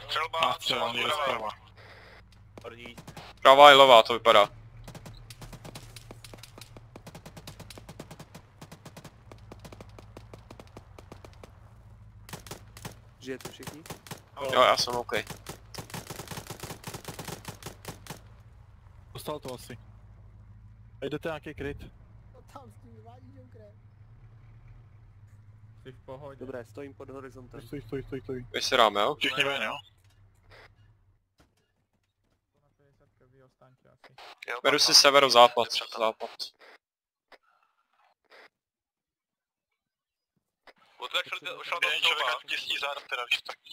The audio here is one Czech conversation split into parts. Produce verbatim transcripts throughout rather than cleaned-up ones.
Střelba, střelba, někde zprava. Pravá i levá to vypadá. Žijete všichni? Jo, já jsem OK. Dostal to asi. A jdete nějaký kryt. Tam s tím vádí Joker. Jsi v pohodě. Dobré, stojím pod horizontem. Stoj, stoj, stoj, stoj. Vysedáme, jo? Všichni ven, jo? Beru si severozápad, západ. Odkud ušla ta stoupa? Těsní záda teda, když tak.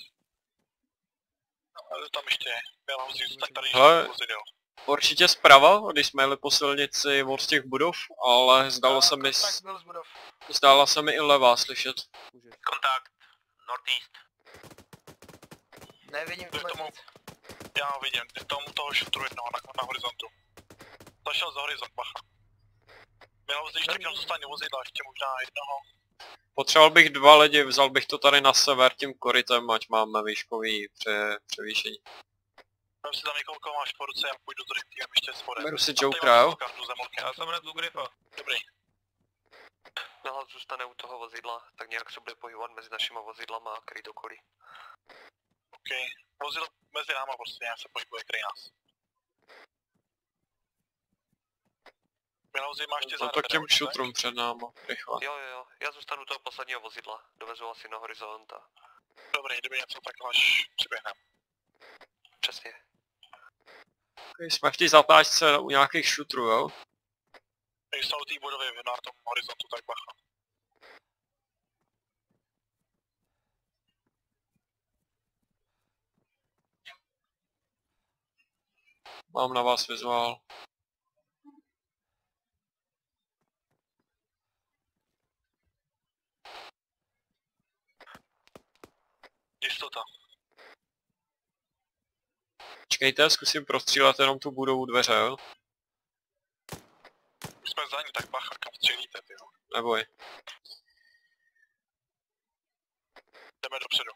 Ale tam ještě je. Já mám vzít, tak tady ještě vozidel. Určitě zprava, když jsme jeli po silnici od těch budov, ale zdalo se mi... Zdála se mi i levá slyšet. Kontakt. Northeast. Nevidím Jdu vůbec tomu. nic. Já ho vidím, jdu tomu toho šutru jednoho na, na horizontu. Zašel za horizont, bacha. Měl vzít ještě jenom zůstane vozidla, ještě možná jednoho. Potřeboval bych dva lidi, vzal bych to tady na sever tím korytem, ať máme výškový pře, převýšení. Vem si tam někoho, koho máš po ruce, já půjdu druhým týmem ještě spodem. Beru si Jokera, jo? Já jsem hned u Griffa. Dobrý. Nahlas zůstane u toho vozidla, tak nějak se bude pohybovat mezi našima vozidlama a kryt okolí. OK. Vozidlo mezi náma prostě nějak se pohybuje, kryj nás. Milauzí máš tě No záda to k těm teda, šutrům před náma, rychle. Jo, jo, jo, já zůstanu u toho posledního vozidla, dovezu asi na horizont a... Dobrý, kdyby něco takhle až přiběhnem. Přesně. Okay, jsme v té zatáčce u nějakých šutrů, jo? Když jsou té budovy na tom horizontu, tak bacha. Mám na vás vizuál. Jistota. Čekejte, zkusím prostřílet jenom tu budovu dveře, jo? Už jsme za ní, tak bacha, kam střelíte, tyjo. Neboj. Jdeme dopředu.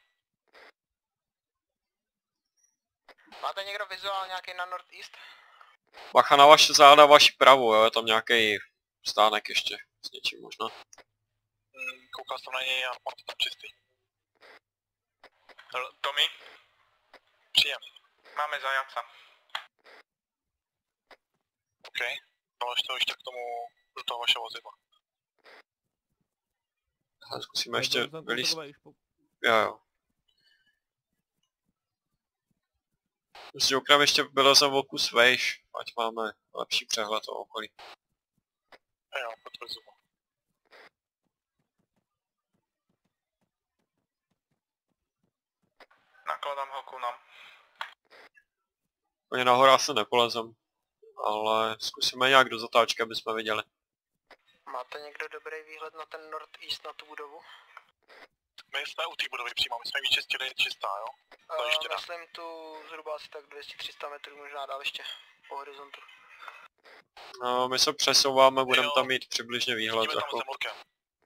Máte někdo vizuál nějaký na Northeast? Bacha na vaše záda, vaši pravou, jo? Je tam nějaký stánek ještě s něčím možná. Hmm, koukal jsem na něj a mám to tam čistý. Tommy? Příjem. Máme zajaca. OK. Dolož to ještě k tomu, do toho vašeho vozidla. Ale zkusíme ještě vylíst. Jo, jo. S Jokerem ještě vylezem o kus vejš, ať máme lepší přehled o okolí. Jo, potvrzuji. Nakladám ho ku nám. Oni nahoru asi nepolezem, ale zkusíme nějak do zatáčky, aby jsme viděli. Máte někdo dobrý výhled na ten Northeast, na tu budovu? My jsme u té budovy přímo, my jsme ji vyčistili čistá, jo? To Uh, ještě dá. myslím tu zhruba asi tak dvě stě tři sta metrů, možná dál ještě po horizontu. No, my se přesouváme, budeme Jo. tam mít přibližně výhled. Vidíme tam Jako... zemlkem.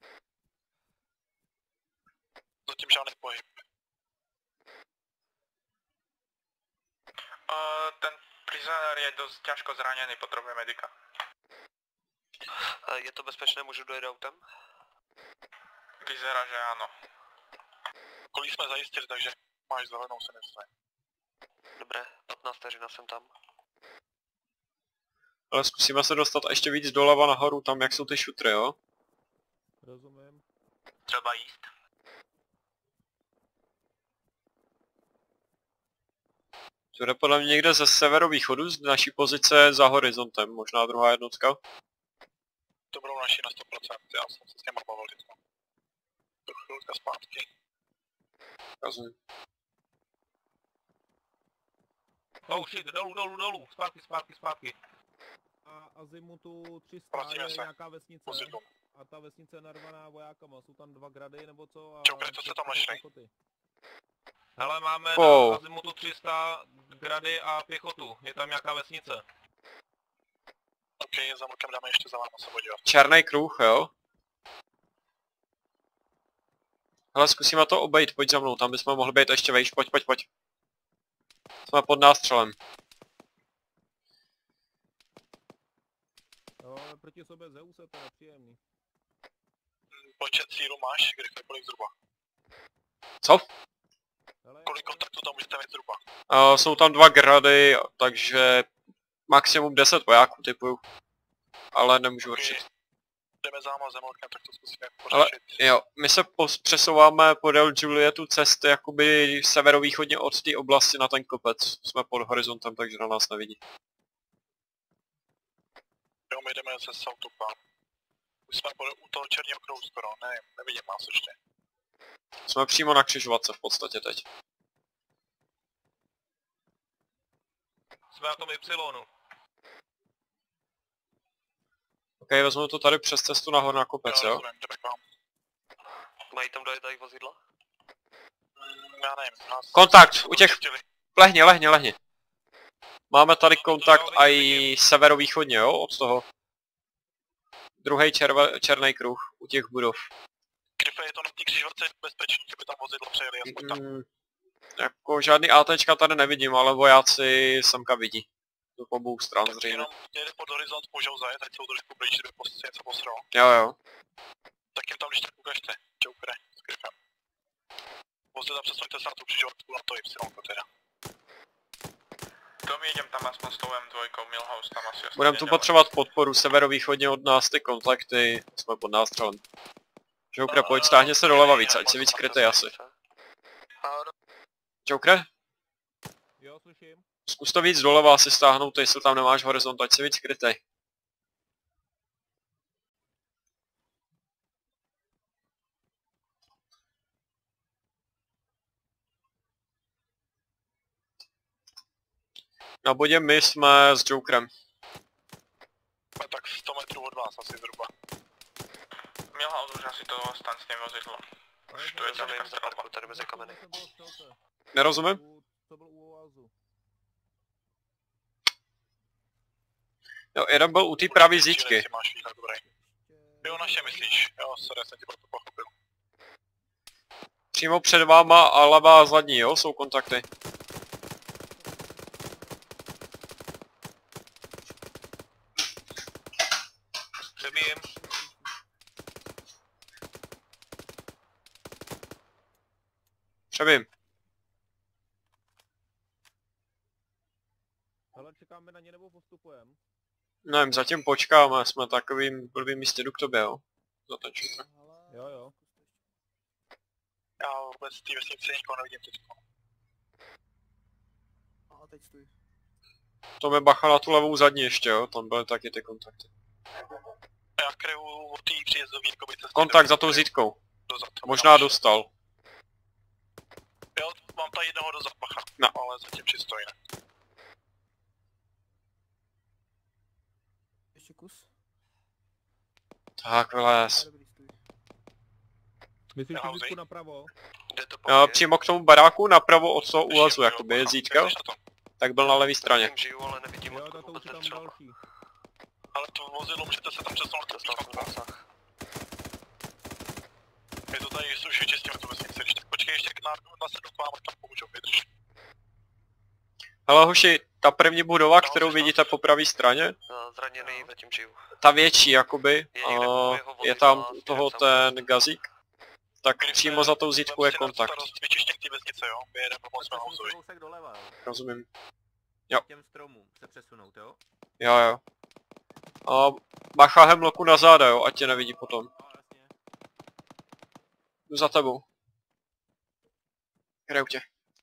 Zatím žádný pohyb. Uh, ten prisoner je dost těžko zraněný, potřebuje medika. Je to bezpečné, můžu dojet autem? Vyzerá, že ano. Kolik jsme zajistili, takže máš zelenou, se myslím. Dobré, patnáct vteřina jsem tam. Ale zkusíme se dostat ještě víc doleva nahoru, tam jak jsou ty šutry, jo? Rozumím. Třeba jíst. To jde podle mě někde ze severovýchodu, z naší pozice za horizontem, možná druhá jednotka. To budou naši na sto procent, já jsem se s něma bavil teďka. To chvilka zpátky. Rozumím. Oh shit, dolů, dolů, dolů, zpátky, zpátky, zpátky. A azimutu tři sta Vracíme je se. nějaká vesnice. Vozidlo. A ta vesnice je narvaná vojákama, jsou tam dva grady nebo co? A Čau, co jste tam našli? pěchoty. Hele, máme Oh. na azimutu tři sta grady a pěchotu, je tam nějaká vesnice. Ok, za mlkem dáme ještě za váma se podívat. Černý kruh, jo? Hele, zkusíme to obejít, pojď za mnou, tam bychom mohli být ještě vejš, pojď, pojď, pojď. Jsme pod nástřelem. Jo, ale proti sobě Zeuse, to je nepříjemný. Počet cílů máš, Griffy, kolik zhruba? Co? Hele, Kolik kontaktů tam můžete mít zhruba? Uh, jsou tam dva grady, takže maximum deset vojáků typuju. Ale nemůžu Okay. určit. Jdeme za mnou zemlkem, tak to zkusíme Ale pořešit. jo, my se pos- přesouváme podél Julietu cesty jakoby severovýchodně od té oblasti na ten kopec. Jsme pod horizontem, takže na nás nevidí. Jo, my jdeme ze Southtopa. Už jsme pod, u toho černého krouhu skoro, ne, nevidím nás ještě. Jsme přímo na křižovatce v podstatě teď. Jsme na tom Y. Ok, vezmu to tady přes cestu nahoru na kopec, jo? rozumím, jdeme k vám. Mají tam dojet tady vozidla? Mm, já nevím, nás... Kontakt, u těch- Zjistili. Lehni, lehni, lehni. Máme tady kontakt i severovýchodně, jo, od toho. Druhý černý kruh u těch budov. Griffy, je to na té křižovatce bezpečný, že by tam vozidlo přejeli, aspoň tam. Mm, jako žádný ATčka tady nevidím, ale vojáci semka vidí. To po obou stran Tak zřejmě. jenom někde pod horizont můžou zajet, ať jsou trošku blíž, kdyby post něco posral. Jo, jo. Tak jim tam když tak ukažte, Jokere, s Griffem. Vozidla přesuňte se na tu křižovatku, na to Y teda. Tom jedem tam aspoň s tou M dva, Milhouse tam asi Budeme tu potřebovat podporu severovýchodně od nás ty kontakty. Jsme pod nástřelem. Joker, pojď, stáhně se doleva víc, ať si víc krytej asi. Joker, Jo, slyším. zkus to víc doleva asi stáhnout, jestli tam nemáš horizont, ať si víc krytej. Na bodě my jsme s Jokerem. Jsme tak sto metrů od vás asi zhruba. Milhouse už asi to staň s tím vozidlem. Už tu je Za mým ťažká strelba. zapadku tady mezi kameny. To bylo střelce. Nerozumím? U- To byl u oázu. Jo, jeden byl u té pravý zítky. Jestli máš výhled dobrý. Jo, naše myslíš. Jo, sorry, jsem ti proto pochopil. Přímo před váma a levá a zadní, jo, jsou kontakty. Přebijím. Přebím. Hele, čekáme na ně nebo postupujeme? Nevím, zatím počkáme, jsme takovým blbým místě, jdu k tobě, jo. Zatačujte. Jo, jo. Já vůbec v té vesnici nikoho nevidím teď. A teď stůj. To mi bacha na tu levou zadní ještě, jo, tam byly taky ty kontakty. Já kryju od té příjezdový jakoby cesty. Kontakt za tou zítkou. Dozad. Možná dostal. Jo, mám tady jednoho dozad, bacha. No. Ale zatím čisto jinak. Ještě kus. Tak, vylez. Dobrý, stůj. Myslíš Já tu houzej. zítku napravo? Jde to po Jo, mně. přímo k tomu baráku, napravo od toho úlazu, Jo, jakoby je bacha, zítka, slyšíš to? tak byl na levé straně. Zatím žiju, ale nevidím Jo, odkud tak to vůbec už je tam nestřelba. další. Ale to vozidlo můžete se tam přesunout. Dostal jsem zásah. Je to tady, už vyčistíme tu vesnici, když tak počkej ještě na, na sedm k vám, ať tam pomůžou, vydrž. Hele hoši, ta první budova, No, kterou slyším. vidíte po pravé straně, Eh, Zraněný, zatím žiju. ta větší jakoby, Je někde a u jeho vozidla, je tam u směrem toho sem. ten gazík, tak Griffy, přímo za tou zítkou je vem si na kontakt, starost vyčištění té vesnice, jo? My jedeme pomoct Melhouseovi. kousek doleva, jo? rozumím. K těm stromům se přesunout, jo? Jo, jo. A bacha hemloku na záda, jo, ať tě nevidí potom. No, jasně. Jdu za tebou. Hraju tě.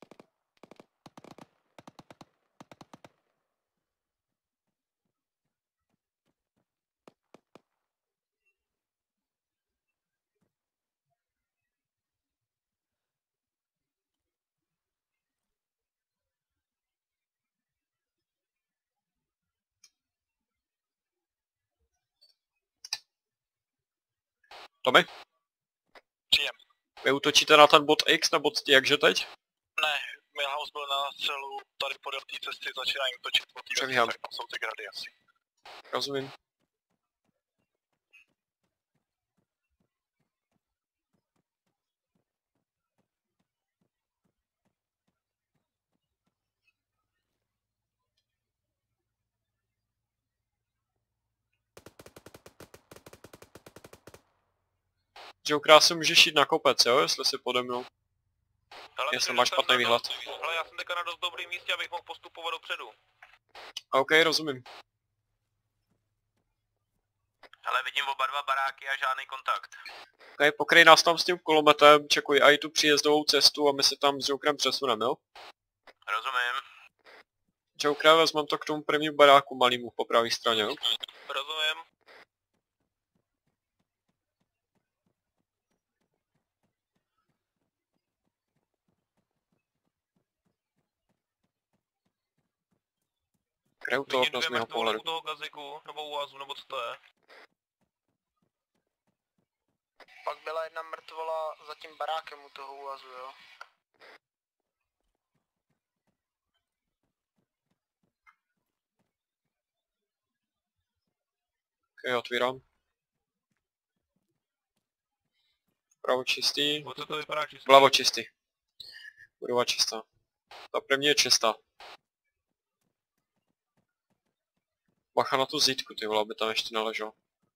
Tomi, Příjem. vy útočíte na ten bod X nebo jakže teď? Ne, Milhouse byl na střelu tady podél té cesty, začínají útočit po té vesnici, Přebíhám. tak tam jsou ty grady asi. Rozumím. Jokera si můžeš jít na kopec, jo, jestli si pode mnou. Ale Jestli myslím, máš že jsem špatný na výhled. dost- Ale já jsem teďka na dost dobrým místě, abych mohl postupovat dopředu. OK, rozumím. Ale vidím oba dva baráky a žádný kontakt. OK, pokryj nás tam s tím kulometem, čekuj i tu příjezdovou cestu a my se tam s Jokerem přesuneme, jo? Rozumím. Joker, vezmem to k tomu prvnímu baráku malýmu po pravé straně, jo? Rozumím. Kde u toho Vidím okno z dvě mého mrtvoly pohledu. u toho gaziku, nebo u Azu, nebo co to je? Pak byla jedna mrtvola za tím barákem u toho úvazu, jo. OK, otvírám. Pravo čistý, O co to vypadá čistý? vlevo čistý. Budova čistá. Ta první je čistá. Bacha na tu zítku, ty vole, aby tam ještě neležel.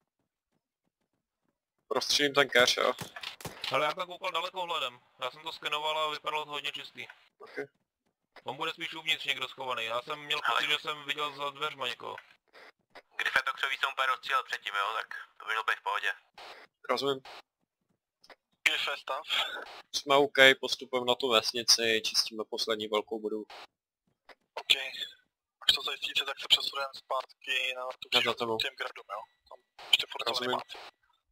Prostřílím ten cache, jo? Ale já tam koukal dalekohledem. Já jsem to skenoval a vypadalo to hodně čistý. Okay. On bude spíš uvnitř někdo schovaný. Já jsem měl pocit, že jsem viděl za dveřma někoho. Grife to křoví jsem úplně rozstřílel předtím, jo, tak to by mělo být v pohodě. Rozumím. Grife stav. Jsme OK, postupujeme na tu vesnici, čistíme poslední velkou budovu. OK. Až to zajistíte, tak se přesuneme zpátky na tu Já za příhodu tebou. k těm gradům, jo? Tam ještě furt to Rozumím. nemáte.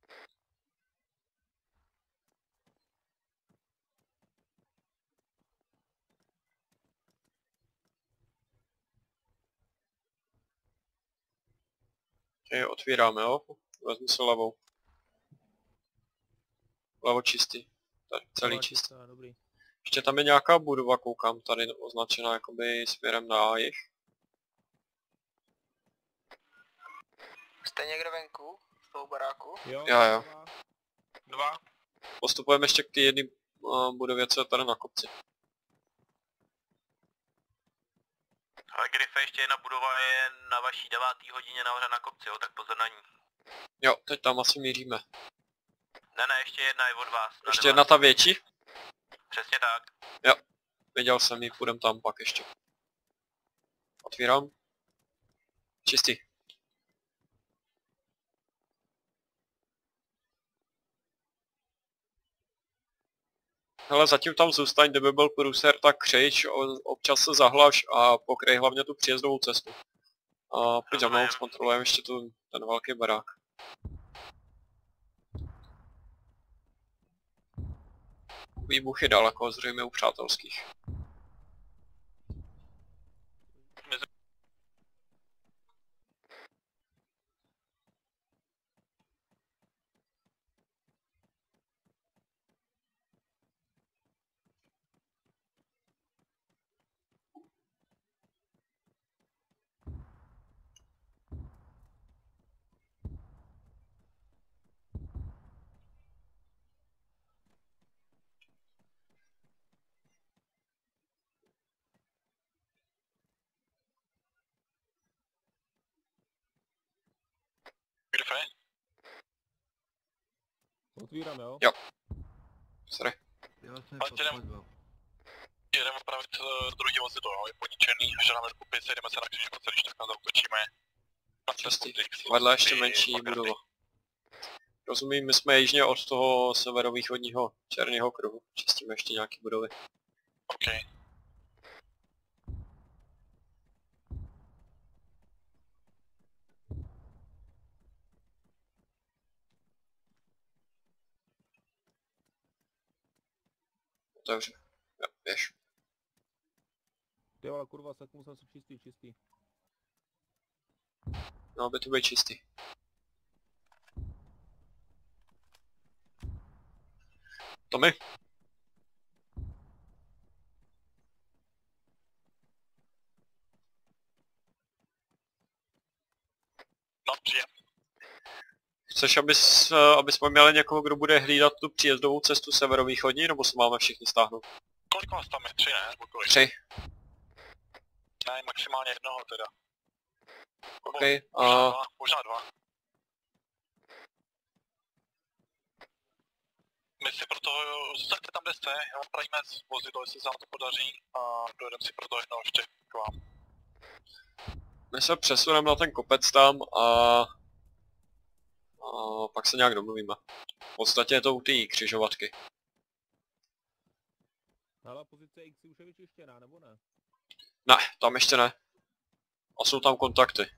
OK, otvíráme, jo? Vezmu se levou. Levo čistý. Tady, celý čistý. Dobrý. Ještě tam je nějaká budova, koukám, tady označená jakoby směrem na jih. Jste někde venku z toho baráku? Jo, Jo, jo. Dva. Postupujeme ještě k té jedné uh, budově, co je tady na kopci. Ale Grife, ještě jedna budova je na vaší devátý hodině nahoře na kopci, jo, tak pozor na ní. Jo, teď tam asi míříme. Ne, ne, ještě jedna je od vás. na Ještě devátý. jedna ta větší? Přesně tak. Viděl jsem ji, půjdem tam pak ještě. Otvírám. Čistý. Hele, zatím tam zůstaň, kdyby byl průser, tak křič, o- občas se zahlaš a pokryj hlavně tu příjezdovou cestu. A pojď za mnou, Rozumím. zkontrolujeme ještě tu, ten velký barák. Výbuchy daleko, zřejmě u přátelských. Grife? Otvírám, jo? Sorry. Ale tě jdem... Jedeme opravit uh, druhý vozidlo, jo? Je poničený, žádáme kupit se, jdeme se na křižovatce, když tak nás zautočíme. Na Čistý. cestu, Vedle ještě ty menší bagrady. budova. Rozumím, my jsme jižně od toho severovýchodního černého kruhu. Čistíme ještě nějaký budovy. OK. Otevřu. Jo, běž. Ty vole, kurva, seknu jsem se čistý, čistý. No, aby to byl čistý. Tomi? No, přijem. Chceš, abys, eh, aby jsme měli někoho, kdo bude hlídat tu příjezdovou cestu severovýchodní, nebo se máme všichni stáhnout? Kolik vás tam je? Tři, ne? Nebo kolik? Tři. Ne, maximálně jednoho teda. OK. Možná A dva. Možná dva. My si proto, zůstaňte tam, kde jste, já pravíme z vozidlo, jestli se nám to podaří a dojedeme si proto jednou ještě k vám. My se přesuneme na ten kopec tam a... a pak se nějak domluvíme. V podstatě je to u té křižovatky. Ale pozice X už je vyčištěná, nebo ne? Ne, tam ještě ne. A jsou tam kontakty.